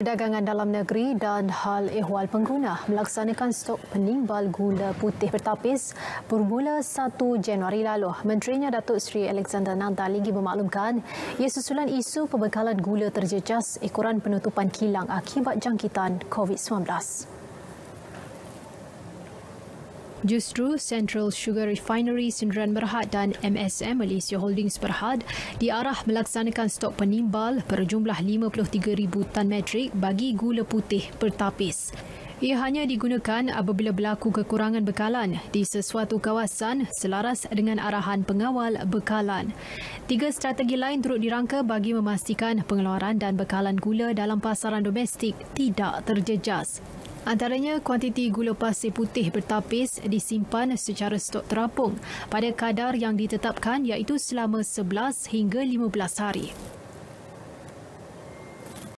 Perdagangan dalam negeri dan hal ehwal pengguna melaksanakan stok penimbal gula putih bertapis bermula 1 Januari lalu. Menterinya Datuk Seri Alexander Nandalingi memaklumkan ia susulan isu pembekalan gula terjejas ekoran penutupan kilang akibat jangkitan COVID-19. Justru Central Sugar Refinery Sdn Bhd dan MSM Malaysia Holdings Berhad diarah melaksanakan stok penimbal berjumlah 53,000 tan metrik bagi gula putih bertapis. Ia hanya digunakan apabila berlaku kekurangan bekalan di sesuatu kawasan selaras dengan arahan pengawal bekalan. 3 strategi lain turut dirangka bagi memastikan pengeluaran dan bekalan gula dalam pasaran domestik tidak terjejas. Antaranya, kuantiti gula pasir putih bertapis disimpan secara stok terapung pada kadar yang ditetapkan iaitu selama 11 hingga 15 hari.